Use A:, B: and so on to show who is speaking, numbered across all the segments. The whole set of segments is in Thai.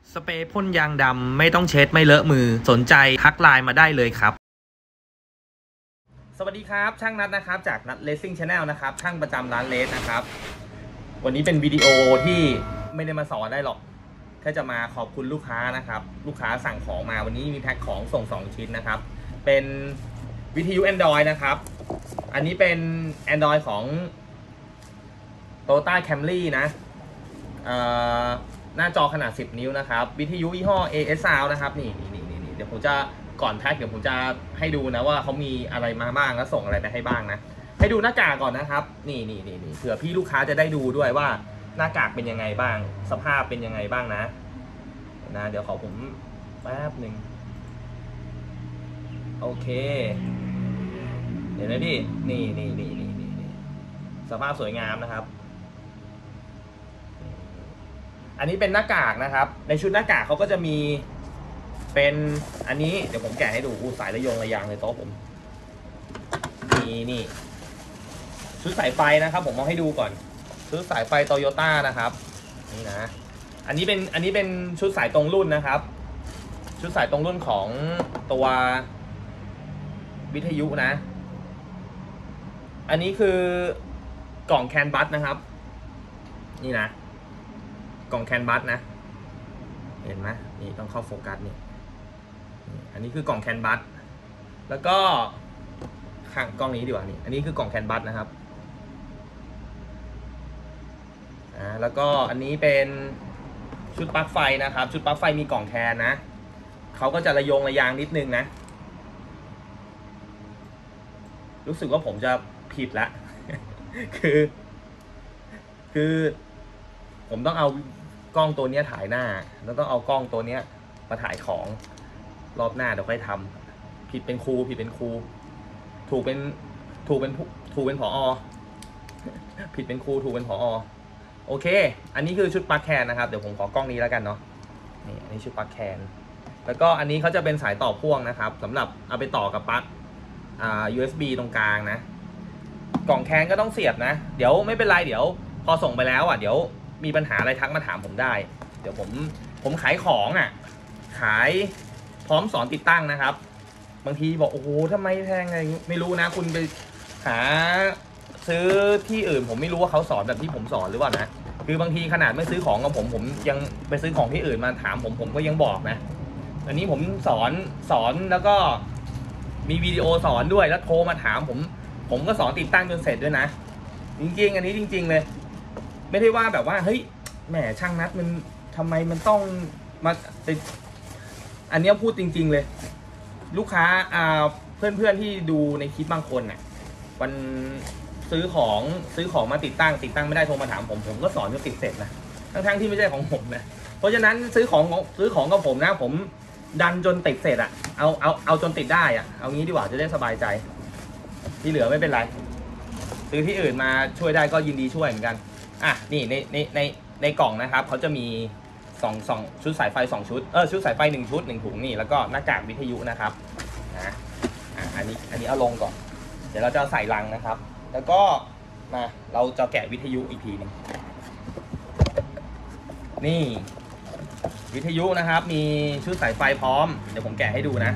A: สเปรย์พ่นยางดำไม่ต้องเช็ดไม่เลอะมือสนใจทักไลน์มาได้เลยครับสวัสดีครับช่างนัทนะครับจากนัทเลสซิ่งชาแนลนะครับช่างประจำร้านเลสนะครับวันนี้เป็นวิดีโอที่ไม่ได้มาสอนได้หรอกแค่จะมาขอบคุณลูกค้านะครับลูกค้าสั่งของมาวันนี้มีแพ็คของส่ง2ชิ้นนะครับเป็นวิทยุ Android นะครับอันนี้เป็น Android ของ Toyota Camry นะหน้าจอขนาด10 นิ้วนะครับวิทยุยี่ห้อ AS Sound นะครับนี่เดี๋ยวผมจะก่อนแพ็คเดี๋ยวผมจะให้ดูนะว่าเขามีอะไรมาบ้างแล้วส่งอะไรไปให้บ้างนะให้ดูหน้ากากก่อนนะครับนี่เผื่อพี่ลูกค้าจะได้ดูด้วยว่าหน้ากากเป็นยังไงบ้างสภาพเป็นยังไงบ้างนะเดี๋ยวขอผมแป๊บหนึ่งโอเคเห็นไหมพี่นี่สภาพสวยงามนะครับอันนี้เป็นหน้ากากนะครับในชุดหน้ากากเขาก็จะมีเป็นอันนี้เดี๋ยวผมแกะให้ดูสายระยงระยางเลยโต๊ะผมนี่ชุดสายไฟนะครับผมเอาให้ดูก่อนชุดสายไฟโตโยต้านะครับนี่นะอันนี้เป็นชุดสายตรงรุ่นนะครับชุดสายตรงรุ่นของตัววิทยุนะอันนี้คือกล่องแคนบัสนะครับนี่นะกล่องแคนบัสนะเห็นไหมนี่ต้องเข้าโฟกัสนี่อันนี้คือกล่องแคนบัสแล้วก็ข้างกล้องนี้ดีกว่านี่อันนี้คือกล่องแคนบัสนะครับแล้วก็อันนี้เป็นชุดปลั๊กไฟนะครับชุดปลั๊กไฟมีกล่องแคนนะเขาก็จะระยงระยางนิดนึงนะรู้สึกว่าผมจะผิดละ คือผมต้องเอากล้องตัวนี้ถ่ายหน้าแล้วต้องเอากล้องตัวนี้มาถ่ายของรอบหน้าเดี๋ยวค่อยทำผิดเป็นครูถูกเป็นผอผิดเป็นครูถูกเป็นผอโอเคอันนี้คือชุดปลั๊กแคนนะครับเดี๋ยวผมขอกล้องนี้แล้วกันเนาะนี่อันนี้ชุดปลั๊กแคนแล้วก็อันนี้เขาจะเป็นสายต่อพ่วงนะครับสำหรับเอาไปต่อกับปลั๊กUSB ตรงกลางนะกล่องแคนก็ต้องเสียบนะเดี๋ยวไม่เป็นไรเดี๋ยวพอส่งไปแล้วเดี๋ยวมีปัญหาอะไรทักมาถามผมได้เดี๋ยวผมขายของขายพร้อมสอนติดตั้งนะครับบางทีบอกโอ้โหทำไมแพงอะไรไม่รู้นะคุณไปหาซื้อที่อื่นผมไม่รู้ว่าเขาสอนแบบที่ผมสอนหรือเปล่านะคือบางทีขนาดไม่ซื้อของกับผมยังไปซื้อของที่อื่นมาถามผมก็ยังบอกนะอันนี้ผมสอนแล้วก็มีวิดีโอสอนด้วยแล้วโทรมาถามผมก็สอนติดตั้งจนเสร็จด้วยนะจริงๆอันนี้จริงๆเลยไม่ได้ว่าแบบว่าเฮ้ยแหมช่างนัดมันทำไมมันต้องมาติดอันนี้พูดจริงๆเลยลูกค้าเพื่อนๆที่ดูในคลิปบางคนมันซื้อของมาติดตั้งไม่ได้โทรมาถามผมก็สอนจนติดเสร็จนะทั้งที่ไม่ใช่ของผมนะเพราะฉะนั้นซื้อของกับผมนะผมดันจนติดเสร็จเอาจนติดได้เอางี้ดีกว่าจะได้สบายใจที่เหลือไม่เป็นไรซื้อที่อื่นมาช่วยได้ก็ยินดีช่วยเหมือนกันนี่ในกล่องนะครับเขาจะมี2ชุดสายไฟ2ชุดชุดสายไฟ1ชุด1ถุงนี่แล้วก็หน้ากากวิทยุนะครับอันนี้เอาลงก่อนเดี๋ยวเราจะใส่ลังนะครับแล้วก็มาเราจะแกะวิทยุอีกทีนึงนี่วิทยุนะครับมีชุดสายไฟพร้อมเดี๋ยวผมแกะให้ดูนะ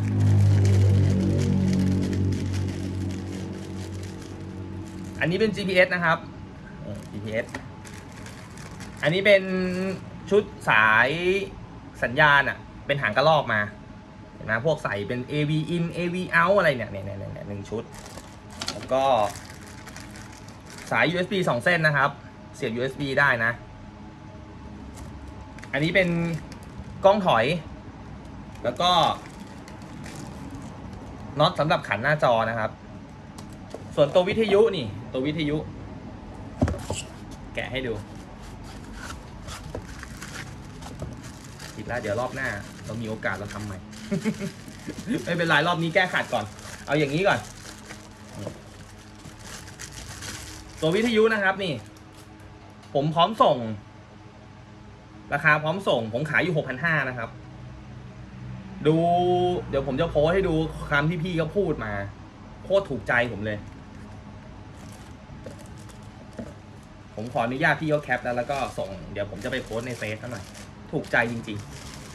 A: อันนี้เป็น GPS นะครับ GPS อันนี้เป็นชุดสายสัญญาณเป็นหางกระรอกมาเห็นไหมพวกใส่เป็น AV in AV out อะไรเนี่ย1ชุดแล้วก็สาย USB 2 เส้นนะครับเสียบ USB ได้นะอันนี้เป็นกล้องถอยแล้วก็น็อตสำหรับขันหน้าจอนะครับส่วนตัววิทยุนี่ตัววิทยุแกะให้ดูผิดแล้วเดี๋ยวรอบหน้าเรามีโอกาสเราทำใหม่ ไม่เป็นไรรอบนี้แก้ขัดก่อนเอาอย่างนี้ก่อนตัววิทยุนะครับนี่ผมพร้อมส่งราคาพร้อมส่งผมขายอยู่ 6,500 นะครับดูเดี๋ยวผมจะโพสให้ดูคำที่พี่เขาพูดมาโคตรถูกใจผมเลยผมขออนุญาตพี่เขาแคปแล้วก็ส่งเดี๋ยวผมจะไปโพสในเฟซหน่อยถูกใจจริงๆ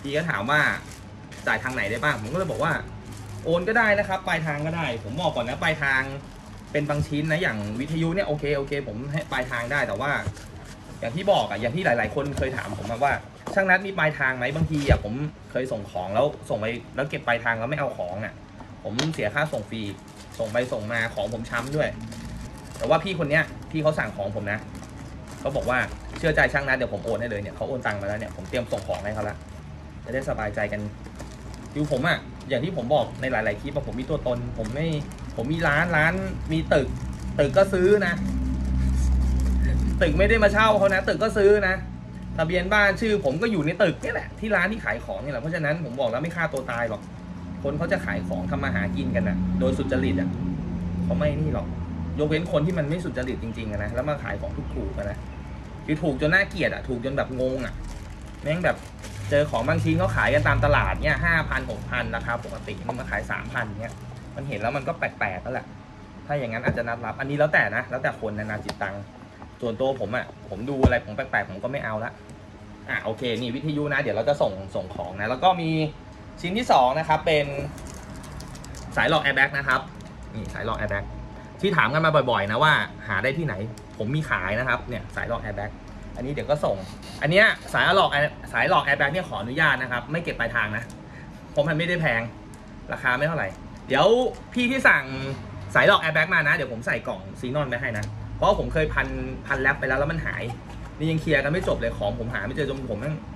A: พี่ก็ถามว่าจ่ายทางไหนได้บ้างผมก็เลยบอกว่าโอนก็ได้นะครับปลายทางก็ได้ผมบอกก่อนนะปลายทางเป็นบางชิ้นนะอย่างวิทยุเนี่ยโอเคผมให้ปลายทางได้แต่ว่าอย่างที่บอกอย่างที่หลายๆคนเคยถามผมว่าช่างนัดมีปลายทางไหมบางทีผมเคยส่งของแล้วส่งไปแล้วเก็บปลายทางแล้วไม่เอาของผมเสียค่าส่งฟรีส่งไปส่งมาของผมช้ำด้วยแต่ว่าพี่คนเนี้ยที่เขาสั่งของผมนะเขาบอกว่าเชื่อใจช่างนัดเดี๋ยวผมโอนให้เลยเนี่ยเขาโอนตังมาแล้วเนี่ยผมเตรียมส่งของให้เขาละจะได้สบายใจกันคือผมอย่างที่ผมบอกในหลายๆคลิปผมมีตัวตนผมมีร้านมีตึกก็ซื้อนะตึกไม่ได้มาเช่าเขานะตึกก็ซื้อนะทะเบียนบ้านชื่อผมก็อยู่ในตึกนี่แหละที่ร้านที่ขายของนี่แหละเพราะฉะนั้นผมบอกแล้วไม่ฆ่าตัวตายหรอกคนเขาจะขายของทำมาหากินกันโดยสุจริตเขาไม่นี่หรอกยกเว้นคนที่มันไม่สุจริตจริงๆนะแล้วมาขายของถูกๆนะคือถูกจนน่าเกลียดถูกจนแบบงงแม่งแบบเจอของบางชิ้นเขาขายกันตามตลาดเนี่ย5,000-6,000ราคาปกติมันมาขาย3,000เนี่ยมันเห็นแล้วมันก็แปลกๆแล้วแหละถ้าอย่างนั้นอาจจะนัดรับอันนี้แล้วแต่นะแล้วแต่คนนาจิตตังส่วนตัวผมดูอะไรผมแปลกๆผมก็ไม่เอาละโอเคนี่วิทยุนะเดี๋ยวเราจะส่งของนะแล้วก็มีชิ้นที่2นะครับเป็นสายหลอกแอร์แบ็กนะครับนี่สายหลอกแอร์แบ็กที่ถามกันมาบ่อยๆนะว่าหาได้ที่ไหนผมมีขายนะครับเนี่ยสายหลอกแอร์แบ็กอันนี้เดี๋ยวก็ส่งอันเนี้ยสายหลอกแอร์แบ็กเนี่ยขออนุญาตนะครับไม่เก็บปลายทางนะผมมันไม่ได้แพงราคาไม่เท่าไหร่เดี๋ยวพี่ที่สั่งสายหลอกแอร์แบ็กมานะเดี๋ยวผมใส่กล่องซีนอนไปให้นะเพราะผมเคยพันแรปไปแล้วมันหายนี่ยังเคลียร์กันไม่จบเลยของผมหาไม่เจอจนผมนั่ง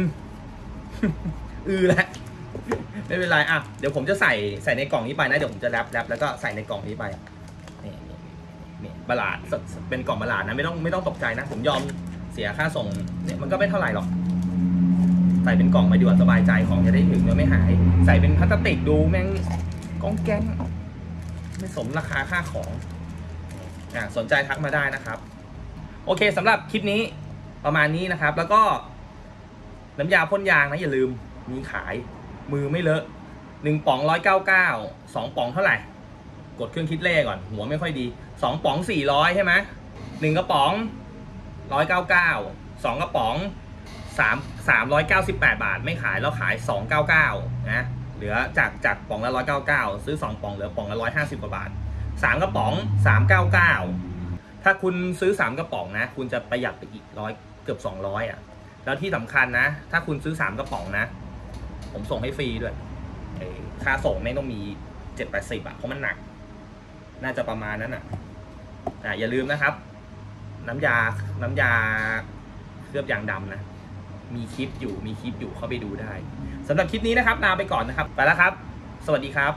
A: แล้วไม่เป็นไรเดี๋ยวผมจะใส่ในกล่องนี้ไปนะเดี๋ยวผมจะแรปแล้วก็ใส่ในกล่องนี้ไปนี่บัลลาดเป็นกล่องบัลลาดนะไม่ต้องตกใจนะผมยอมเสียค่าส่งเนี่ยมันก็ไม่เท่าไหร่หรอกใส่เป็นกล่องไปดีกว่าสบายใจของจะได้ถึงแล้วไม่หายใส่เป็นพลาสติกดูแม่งก้องแก๊งไม่สมราคาค่าของสนใจทักมาได้นะครับโอเคสำหรับคลิปนี้ประมาณนี้นะครับแล้วก็น้ำยาพ่นยางนะอย่าลืมมีขายมือไม่เลอะ1ป๋อง199 2ป๋องเท่าไหร่กดเครื่องคิดเลขก่อนหัวไม่ค่อยดี2ป๋อง400ใช่ไหม1กระป๋อง199 2กระป๋อง398 บาทไม่ขายแล้วขาย299นะเหลือจากป๋องละ199ซื้อ2ป๋องเหลือป๋องละ150กว่าบาท3กระป๋อง399ถ้าคุณซื้อ3กระป๋องนะคุณจะประหยัดไปอีกเกือบ200แล้วที่สำคัญนะถ้าคุณซื้อ3กระป๋องนะผมส่งให้ฟรีด้วยค่าส่งไม่ต้องมี780เพราะมันหนักน่าจะประมาณนั้นอย่าลืมนะครับน้ำยาเคลือบยางดำนะมีคลิปอยู่เข้าไปดูได้สำหรับคลิปนี้นะครับลาไปก่อนนะครับไปแล้วครับสวัสดีครับ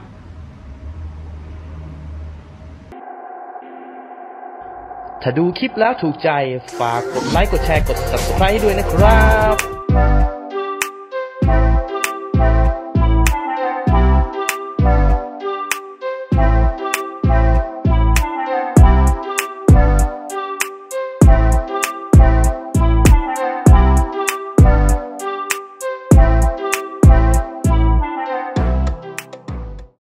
A: ถ้าดูคลิปแล้วถูกใจฝากกดไลค์กดแชร์กด Subscribe ด้วยนะครับ